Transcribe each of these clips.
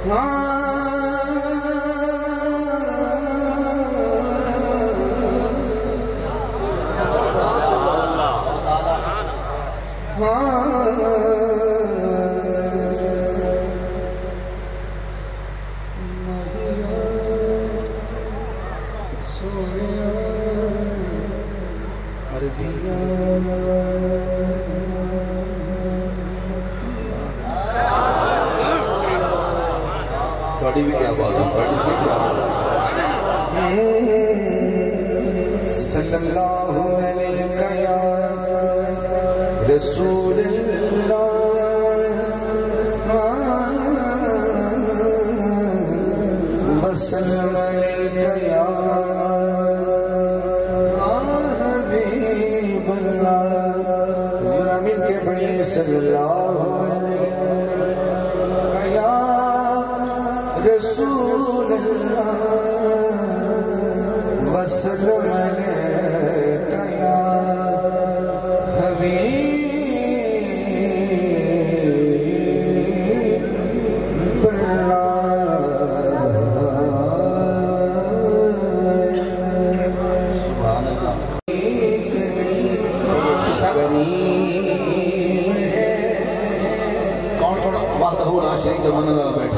بڑی بھی کیا بات ہے، بڑی بھی کیا بات ہے۔ صلی اللہ علیہ یا رسول اللہ وسلم علیہ یا حبیب اللہ، ذرا مل کے پڑھیے صلی اللہ علیہ یا رسول اللہ وسلم علیہ یا حبیب اللہ۔ سبحان اللہ۔ کون کون وحدہ لا شریک له من اللہ بیٹھے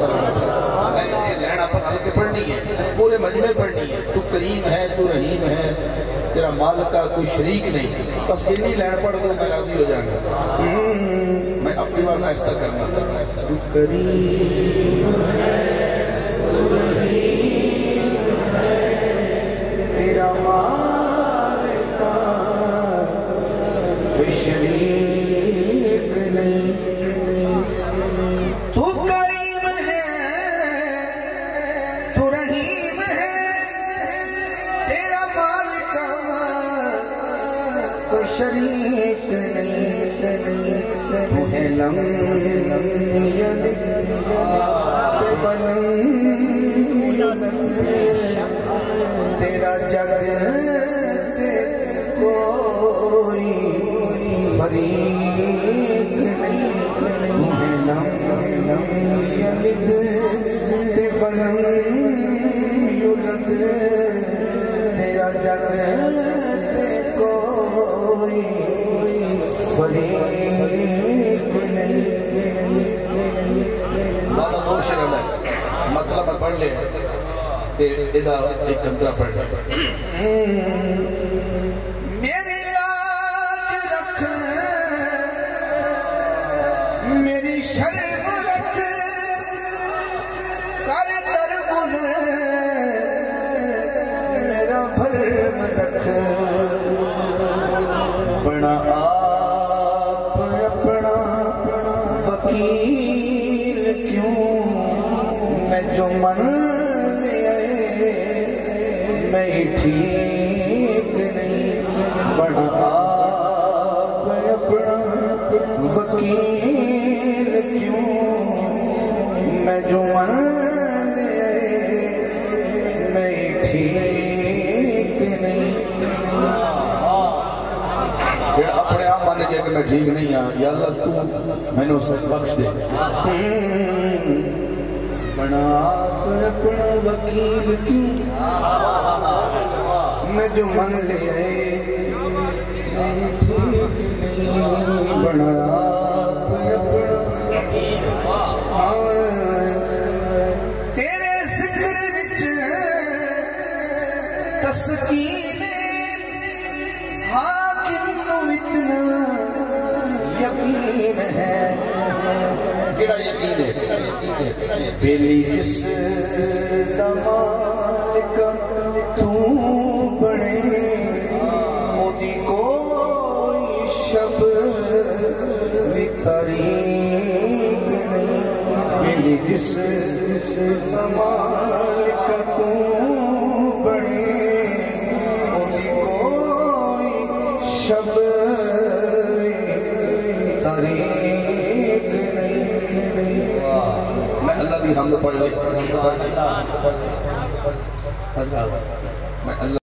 لہنا پر ہل کے پڑھنی ہے، پورے مجمع پڑھنی ہے۔ تو کریم ہے، تو رحیم ہے، تیرا مالک کا کوئی شریک نہیں، بس اتنی لہن پڑھ دو میں راضی ہو جاؤں گا۔ میں اپنی بار میں ایسا کرنا تو کریم ہے، تو رحیم ہے، تیرا مالک کا کوئی شریک نہیں۔ تو کریم ہے، تو رحیم ہے، تیرا مالک کا کوئی شریک نہیں۔ تو ہے لم یلد ولم یولد، تیرا جگ کوئی فریق نہیں۔ تو ہے لم یلد ولم یولد، تیرا جگ کوئی فریق نہیں۔ وعدہ دو شرم ہے، مطلب پڑھ لے ادھا ایک کنترہ پڑھ لے۔ میری لاج رکھ، میری شرم رکھ، کر در گزر میرا بھرم رکھ۔ بنا آپ اپنا وکیل کیوں، میں جو من لے آئے میں ٹھیک نہیں۔ بنا آپ اپنا وکیل کیوں، میں جو من لے آئے میں ٹھیک نہیں۔ پھر اپنے آپ مانے گیا کہ میں ٹھیک نہیں ہوں، یا اللہ تو میں نے اسے بخش دے۔ بنا آپ اپنا وکیل کیوں، میں جو من لے آئے میں ٹھیک نہیں۔ بنا آپ اپنا تیرے ذکر وچ تسکین حاکم نو اتنا یقین ہے۔ کیڑا یقین ہے؟ بیلی جس دا مالک تو بنے، مودی کوئی شب بھی تاریک نہیں۔ بیلی جس دا مالک تو بنے، مودی کوئی شب بھی تاریک نہیں۔ میں اللہ کی حمد پڑھ لے حضرات، میں اللہ